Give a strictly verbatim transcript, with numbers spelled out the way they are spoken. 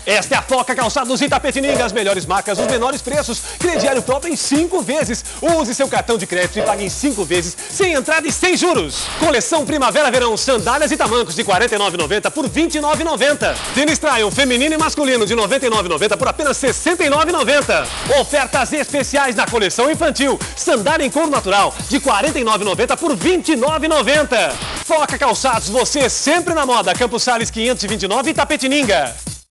Esta é a Foca Calçados Itapetininga, as melhores marcas, os menores preços. Crediário próprio em cinco vezes. Use seu cartão de crédito e pague em cinco vezes, sem entrada e sem juros. Coleção Primavera-Verão, sandálias e tamancos de quarenta e nove reais e noventa centavos por vinte e nove reais e noventa centavos. Tênis Tryon feminino e masculino de noventa e nove reais e noventa centavos por apenas sessenta e nove reais e noventa centavos. Ofertas especiais na coleção infantil. Sandália em couro natural de quarenta e nove reais e noventa centavos por vinte e nove reais e noventa centavos. Foca Calçados, você sempre na moda. Campos Sales quinhentos e vinte e nove, Itapetininga.